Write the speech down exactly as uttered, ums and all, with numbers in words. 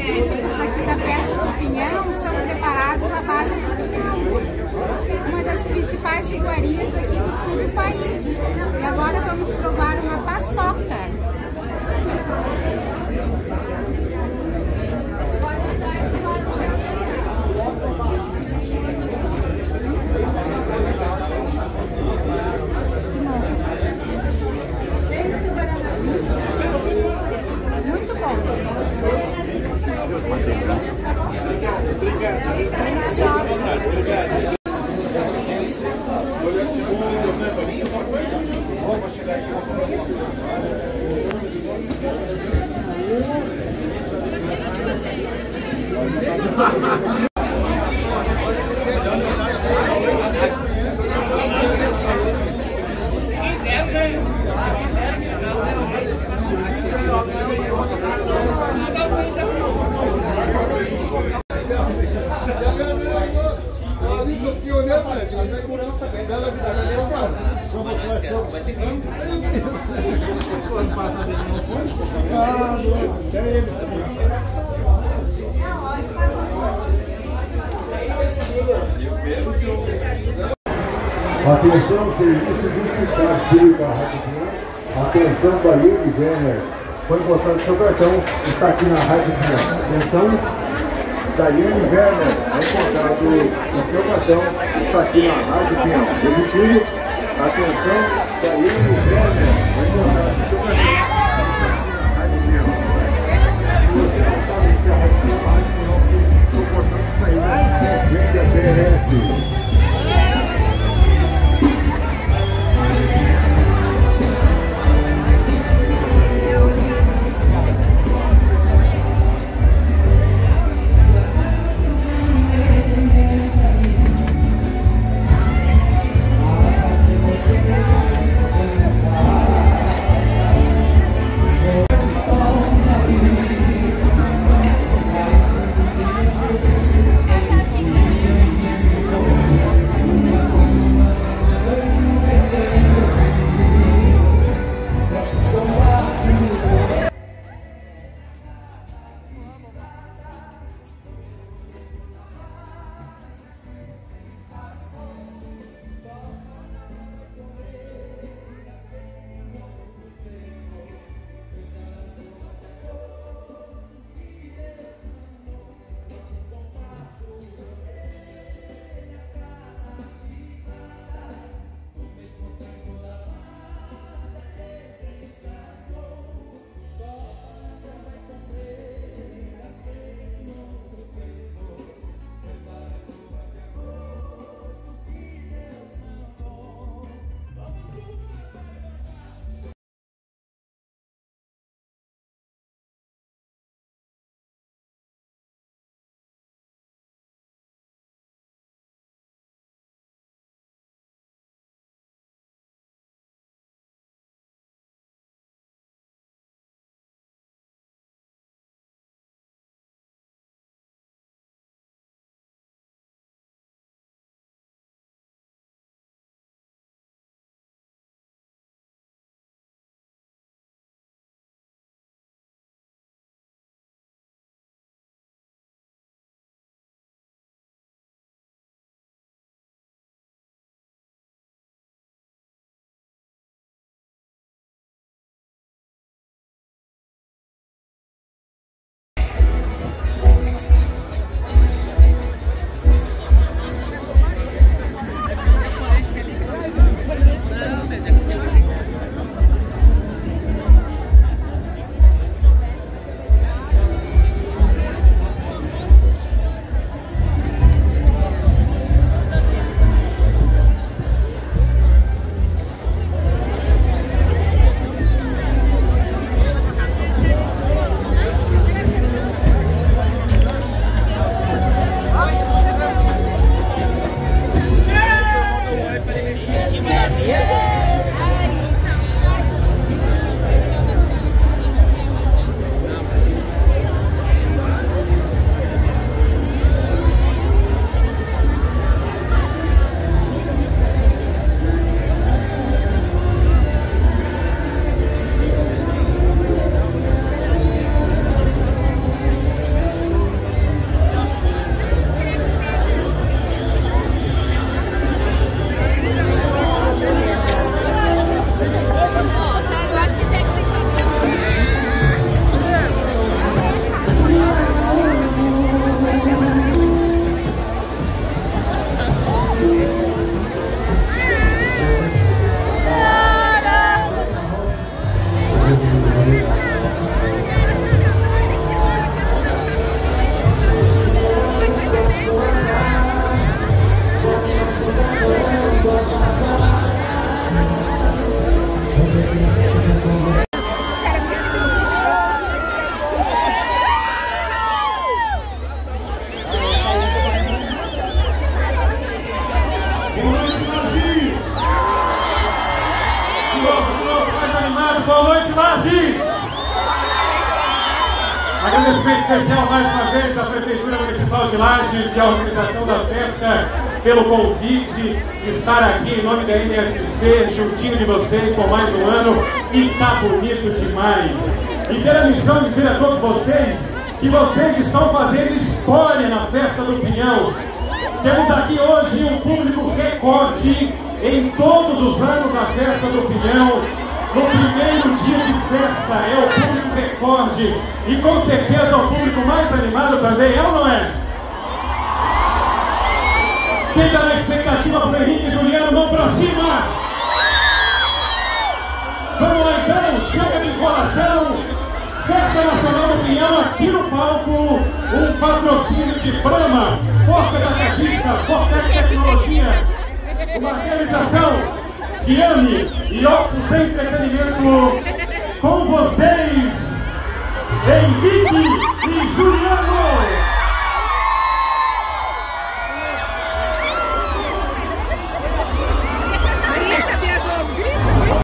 típicos aqui da festa do Pinhão são preparados à base do pinhão, uma das principais iguarias aqui do sul do país. E agora vamos provar uma paçoca. Muito bom. Deliciosa. Atenção, serviço de hospital da Rádio Pinhão. Atenção, Bahia de Werner. Pode botar o seu cartão, está aqui na Rádio Pinhão. Atenção, Daiane Werner. Pode botar o seu cartão, está aqui na Rádio Pinhão. Repetindo, atenção, Daiane Werner. Pode botar o seu cartão, está aqui na Rádio Pinhão. Se você não sabe que a Rádio Pinhão, a Rádio Pinhão, estou botando isso aí, vende a P R F. Agradecimento especial mais uma vez à Prefeitura Municipal de Lages e à organização da festa pelo convite de estar aqui em nome da M S C, juntinho de vocês por mais um ano, e tá bonito demais. E ter a missão de dizer a todos vocês que vocês estão fazendo história na Festa do Pinhão. Temos aqui hoje um público recorde em todos os anos na Festa do Pinhão. No primeiro dia de festa é o público recorde e com certeza é o público mais animado também, é ou não é? Quem está na expectativa por Henrique e Juliano, mão pra cima! Vamos lá então, chega de enrolação! Festa Nacional do Pinhão, aqui no palco, um patrocínio de Brahma, Forte Atacadista, Forte Tecnologia, uma realização de AME e Opus Entretenimento, com vocês, Henrique e Juliano!